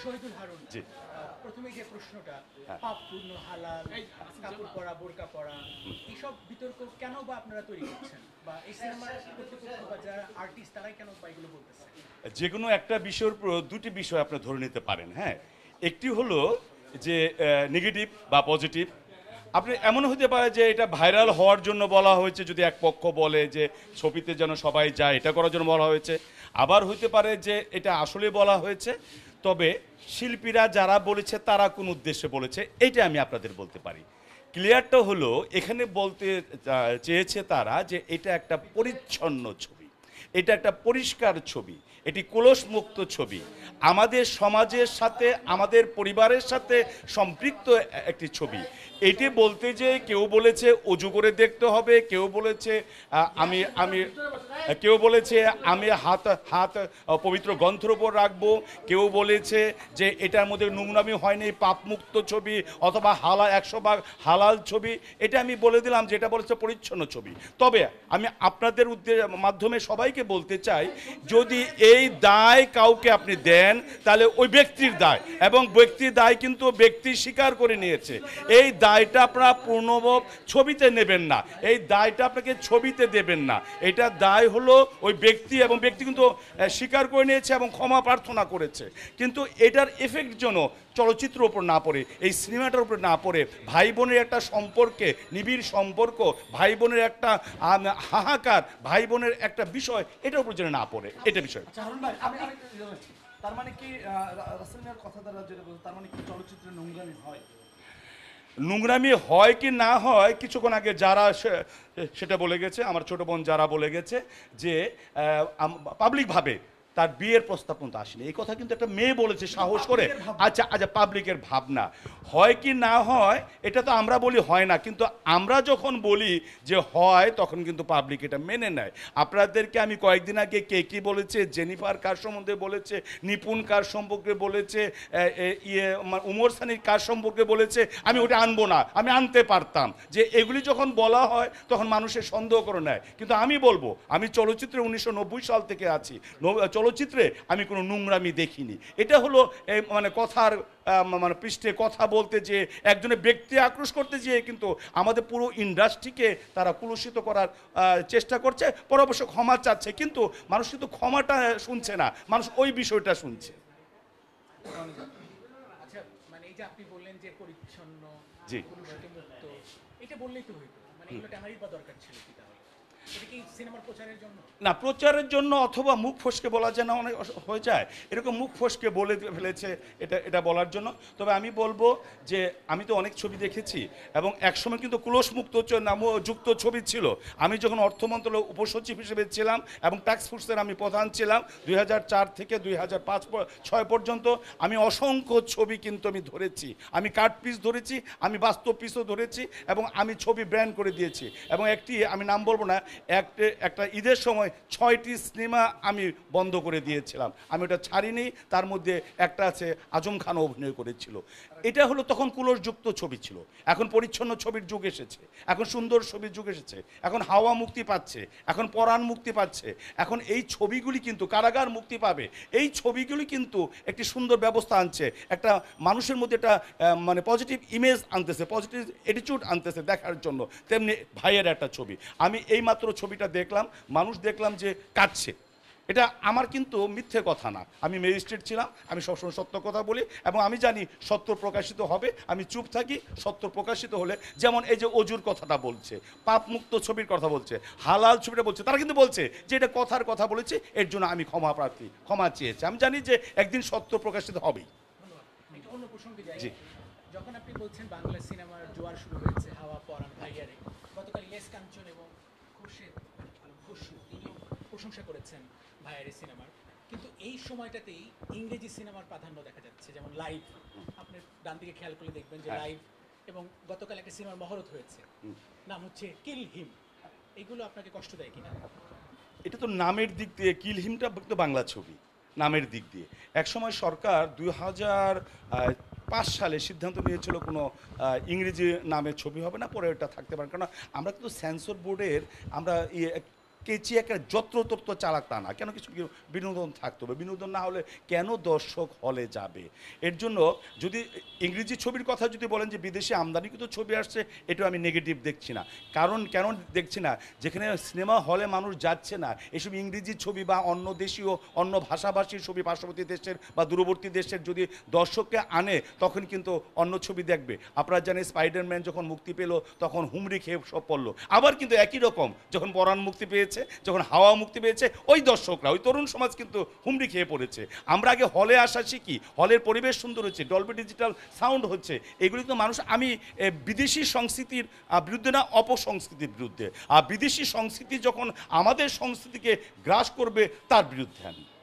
শহীদুল হারুন, জি প্রথমে যে প্রশ্নটা, হ্যাঁ। পাপ পূর্ণ হালাল, কাপড় পরা বোরকা পরা, এইসব বিতর্ক কেন বা আপনারা তৈরি করছেন, বা এই সিনেমার কর্তৃপক্ষ বা যারা আর্টিস্ট তারাই কেন বা এগুলো বলতেছে? যে কোনো একটা বিষয়ের উপর দুটি বিষয় আপনি ধরে নিতে পারেন। হ্যাঁ, একটি হলো যে নেগেটিভ বা পজিটিভ। আপনি এমন হতে পারে যে এটা ভাইরাল হওয়ার জন্য বলা হয়েছে, যদি এক পক্ষ বলে যে ছবিতে যেন সবাই যায় এটা করার জন্য বলা হয়েছে। আবার হতে পারে যে এটা আসলে বলা হয়েছে, তবে শিল্পীরা যারা বলেছে তারা কোন উদ্দেশ্যে বলেছে এইটা আমি আপনাদের বলতে পারি। ক্লিয়ারটা হলো এখানে বলতে চেয়েছে তারা যে এটা একটা পরিচ্ছন্ন ছবি, এটা একটা পরিষ্কার ছবি, এটি কলসমুক্ত ছবি, আমাদের সমাজের সাথে আমাদের পরিবারের সাথে সম্পৃক্ত একটি ছবি। এটি বলতে যে কেউ বলেছে অজু করে দেখতে হবে, কেউ বলেছে আমি আমি কেউ বলেছে আমি হাত হাত পবিত্র গ্রন্থের উপর রাখবো, কেউ বলেছে যে এটার মধ্যে নোংরামি হয়নি, পাপমুক্ত ছবি, অথবা হালাল 100 ভাগ হালাল ছবি। এটা আমি বলে দিলাম যে এটা বলেছে পরিচ্ছন্ন ছবি। তবে আমি আপনাদের মাধ্যমে সবাইকে বলতে চাই, যদি এই দায় কাউকে আপনি দেন তাহলে ওই ব্যক্তির দায়, এবং ব্যক্তির দায় কিন্তু ব্যক্তি স্বীকার করে নিয়েছে। এই দায়টা আপনারা পূর্ণভাব ছবিতে নেবেন না, এই দায়টা আপনাকে ছবিতে দেবেন না। এটা দায় হলো ওই ব্যক্তি, এবং ব্যক্তি কিন্তু স্বীকার করে নিয়েছে এবং ক্ষমা প্রার্থনা করেছে। কিন্তু এটার এফেক্ট যেন চলচ্চিত্রের উপর না পড়ে, এই সিনেমাটার উপর না পড়ে, ভাই বোনের একটা সম্পর্কে, নিবিড় সম্পর্ক, ভাই বোনের একটা হাহাকার, ভাই বোনের একটা বিষয়, এটার উপর যেন না পড়ে, এটা বিষয়। তার মানে কি রাসেল মিয়ার কথা দ্বারা যেটা বলছে, তার মানে কি চলচ্চিত্রে নোংরামি হয়? নোংরামি হয় কি না হয়, কিছুক্ষণ আগে যারা সেটা বলে গেছে, আমার ছোট বোন যারা বলে গেছে যে পাবলিকভাবে তার বিয়ের প্রস্তাব কিন্তু আসেনি, এই কথা কিন্তু একটা মেয়ে বলেছে সাহস করে। আচ্ছা আচ্ছা, পাবলিকের ভাবনা হয় কি না হয় এটা তো আমরা বলি হয় না, কিন্তু আমরা যখন বলি যে হয় তখন কিন্তু পাবলিক এটা মেনে নেয়। আপনাদেরকে আমি কয়েকদিন আগে কে কি বলেছে, জেনিফার কার সম্বন্ধে বলেছে, নিপুণ কার সম্পর্কে বলেছে, উমর সানির কার সম্পর্কে বলেছে, আমি ওটা আনবো না, আমি আনতে পারতাম। যে এগুলি যখন বলা হয় তখন মানুষের সন্দেহ করে নেয়, কিন্তু আমি বলবো আমি চলচ্চিত্রে 1990 সাল থেকে আছি, চলচ্চিত্রে আমি কোনো নোংরামি দেখিনি। এটা হলো মানে কথার মানে পৃষ্ঠে কথা বলতে যে একজনের ব্যক্তি আক্রোশ করতে যেয়ে কিন্তু আমাদের পুরো ইন্ডাস্ট্রিকে তারা কুলুষিত করার চেষ্টা করছে। পরে অবশ্য ক্ষমা চাচ্ছে, কিন্তু মানুষ কিন্তু ক্ষমাটা শুনছে না, মানুষ ওই বিষয়টা শুনছে। আচ্ছা, মানে এই যে আপনি বললেন যে পরিচ্ছন্ন, জি কলুষিত মুক্ত, এটা বললেই তো হইতো, মানে এগুলো ট্যামারির বা দরকার ছিল কি তাহলে? এটা কি সিনেমার প্রচারের জন্য? না, প্রচারের জন্য অথবা মুখ ফসকে বলা যেন অনেক হয়ে যায়, এরকম মুখ ফসকে বলে ফেলেছে এটা এটা বলার জন্য। তবে আমি বলবো যে আমি তো অনেক ছবি দেখেছি, এবং একসময় কিন্তু কুলসমুক্ত নামও যুক্ত ছবি ছিল। আমি যখন অর্থ মন্ত্রণালয়ের উপসচিব হিসেবে ছিলাম এবং ট্যাক্স ফোর্সের আমি প্রধান ছিলাম 2004 থেকে 2005-06 পর্যন্ত, আমি অসংখ্য ছবি কিন্তু আমি ধরেছি, আমি কাট পিস ধরেছি, আমি বাস্তব পিসও ধরেছি, এবং আমি ছবি ব্র্যান্ড করে দিয়েছি। এবং একটি আমি নাম বলবো না, একটা ঈদের সময় 6টি সিনেমা আমি বন্ধ করে দিয়েছিলাম, আমি ওটা ছাড়িনি। তার মধ্যে একটা আছে আজম খান অভিনয় করেছিল। এটা হলো তখন কুলসযুক্ত ছবি ছিল, এখন পরিচ্ছন্ন ছবির যুগ এসেছে, এখন সুন্দর ছবির যুগ এসেছে, এখন হাওয়া মুক্তি পাচ্ছে, এখন পরাণ মুক্তি পাচ্ছে, এখন এই ছবিগুলি কিন্তু কারাগার মুক্তি পাবে। এই ছবিগুলি কিন্তু একটি সুন্দর ব্যবস্থা আনছে, একটা মানুষের মধ্যে একটা মানে পজিটিভ ইমেজ আনতেছে, পজিটিভ অ্যাটিটিউড আনতেছে দেখার জন্য। তেমনি ভাইয়ের একটা ছবি, আমি এইমাত্র ছবিটা দেখলাম, মানুষ দেখলাম যে কাঁদছে। এটা আমার কিন্তু মিথ্যে কথা না, আমি ম্যাজিস্ট্রেট ছিলাম, আমি সবসময় সত্য কথা বলি, এবং আমি জানি সত্য প্রকাশিত হবে, আমি চুপ থাকি। সত্য প্রকাশিত হলে, যেমন এই যে অজুর কথাটা বলছে, পাপমুক্ত ছবির কথা বলছে, হালাল ছবিটা বলছে, তারা কিন্তু বলছে যে এটা কথার কথা বলেছে, এর জন্য আমি ক্ষমা প্রার্থী, ক্ষমা চেয়েছি। আমি জানি যে একদিন সত্য প্রকাশিত হবেই। একটু অন্য প্রসঙ্গে যাই। জি। যখন আপনি বলছেন বাংলা সিনেমার জোয়ার শুরু হয়েছে, হাওয়া, পরাণ, ভাইয়ারে, গতকাল ইলিয়াস কাঞ্চন এবং খুরশেদ আলম খসরু তিনিও প্রশংসা করেছেন ভাইয়ারে সিনেমার, কিন্তু এই সময়টাতেই ইংরেজি সিনেমার প্রাধান্য দেখা যাচ্ছে, যেমন লাইভ, আপনি ডান দিকে খেয়াল করলে দেখবেন যে লাইভ, এবং গতকাল একটা সিনেমার মহরত হয়েছে, নাম হচ্ছে কিল হিম। এগুলো আপনাকে কষ্ট দেয় কিনা? এটা তো নামের দিক দিয়ে, কিল হিমটা তো বাংলা ছবি, নামের দিক দিয়ে একসময় সরকার 2005 সালে সিদ্ধান্ত নিয়েছিল কোনো ইংরেজি নামের ছবি হবে না, পরে এটা থাকতে পারে। কারণ আমরা কিন্তু সেন্সর বোর্ডের আমরা কেচি একটা যত্রতত্র চালাক তা না, কেন কিছু বিনোদন থাকতে হবে, বিনোদন না হলে কেন দর্শক হলে যাবে? এর জন্য যদি ইংরেজি ছবির কথা যদি বলেন যে বিদেশে আমদানিকৃত ছবি আসছে, এটা আমি নেগেটিভ দেখছি না। কারণ কেন দেখছি না, যেখানে সিনেমা হলে মানুষ যাচ্ছে না, এসব ইংরেজি ছবি বা অন্য দেশীয় অন্য ভাষাভাষীর ছবি পার্শ্ববর্তী দেশের বা দূরবর্তী দেশের যদি দর্শককে আনে, তখন কিন্তু অন্য ছবি দেখবে। আপনারা জানেন স্পাইডারম্যান যখন মুক্তি পেল তখন হুমড়ি খেয়ে সব পড়লো। আবার কিন্তু একই রকম যখন পরাণ মুক্তি পেয়েছে, যখন হাওয়া মুক্তি পেয়েছে, ওই দর্শকরা, ওই তরুণ সমাজ কিন্তু হুমড়ি খেয়ে পড়েছে। আমরা আগে হলে আসা শিখি, হলের পরিবেশ সুন্দর হচ্ছে, ডলবি ডিজিটাল সাউন্ড হচ্ছে, এগুলি তো মানুষ। আমি বিদেশি সংস্কৃতির বিরুদ্ধে না, অপসংস্কৃতির বিরুদ্ধে। আর বিদেশি সংস্কৃতি যখন আমাদের সংস্কৃতিকে গ্রাস করবে, তার বিরুদ্ধে আমি।